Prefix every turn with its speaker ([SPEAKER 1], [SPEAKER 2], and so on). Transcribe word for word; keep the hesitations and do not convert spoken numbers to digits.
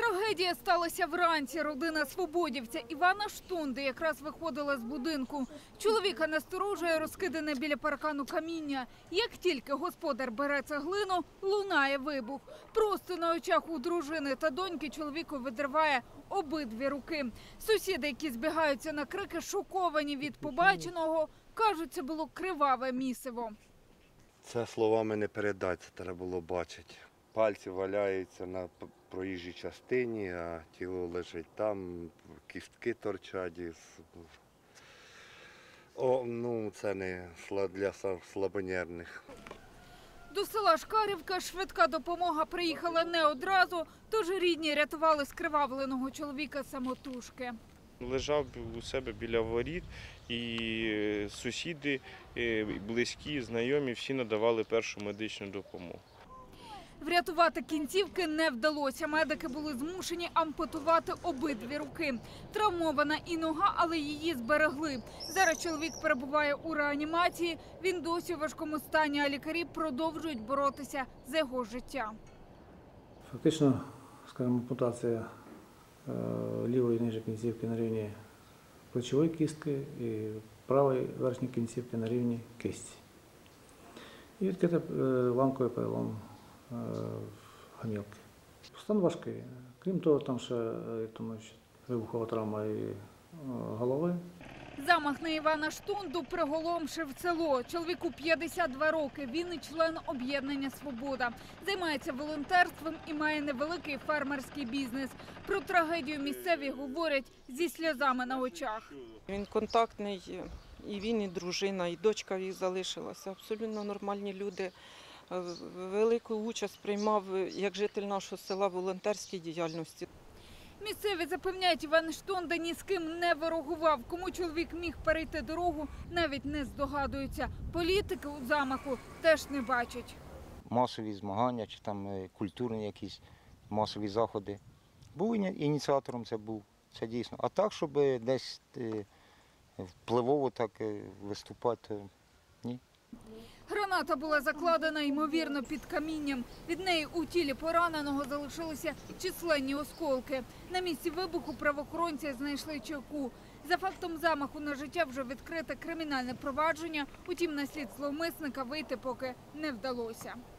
[SPEAKER 1] Трагедія сталася вранці. Родина свободівця Івана Штунди якраз виходила з будинку. Чоловіка насторожує розкидане біля паркану каміння. Як тільки господар бере цеглину, лунає вибух. Просто на очах у дружини та доньки чоловіку відриває обидві руки. Сусіди, які збігаються на крики, шоковані від побаченого, кажуть, це було криваве місиво.
[SPEAKER 2] Це словами не передати, це треба було бачити. Пальці валяються на проїжджій частині, а тіло лежить там, кістки торчать. О, ну, це не для слабонервних.
[SPEAKER 1] До села Шкарівка швидка допомога приїхала не одразу, тож рідні рятували скривавленого чоловіка самотужки.
[SPEAKER 3] Лежав у себе біля воріт, і сусіди, близькі, знайомі всі надавали першу медичну допомогу.
[SPEAKER 1] Врятувати кінцівки не вдалося. Медики були змушені ампутувати обидві руки. Травмована і нога, але її зберегли. Зараз чоловік перебуває у реанімації. Він досі у важкому стані, а лікарі продовжують боротися за його життя.
[SPEAKER 4] Фактично, скажімо, ампутація лівої нижньої кінцівки на рівні плечової кістки і правої верхньої кінцівки на рівні кисті. І відкрите ламковий перелом гомілки. Стан важкий. Крім того, там ще тому, що вибухова травма і голови.
[SPEAKER 1] Замах на Івана Штунду приголомшив село. Чоловіку п'ятдесят два роки. Він і член об'єднання «Свобода». Займається волонтерством і має невеликий фермерський бізнес. Про трагедію місцеві говорять зі сльозами на очах.
[SPEAKER 5] Він контактний, і він, і дружина, і дочка їх залишилася. Абсолютно нормальні люди. Велику участь приймав як житель нашого села в волонтерській діяльності.
[SPEAKER 1] Місцеві запевняють, Іван Штунда ні з ким не ворогував. Кому чоловік міг перейти дорогу, навіть не здогадуються. Політики у замаху теж не бачать.
[SPEAKER 6] Масові змагання чи там культурні якісь масові заходи. Був ініціатором, це був, це дійсно. А так, щоб десь впливово так виступати, ні.
[SPEAKER 1] Граната була закладена, ймовірно, під камінням. Від неї у тілі пораненого залишилися численні осколки. На місці вибуху правоохоронці знайшли чеку. За фактом замаху на життя вже відкрите кримінальне провадження, утім на слід зловмисника вийти поки не вдалося.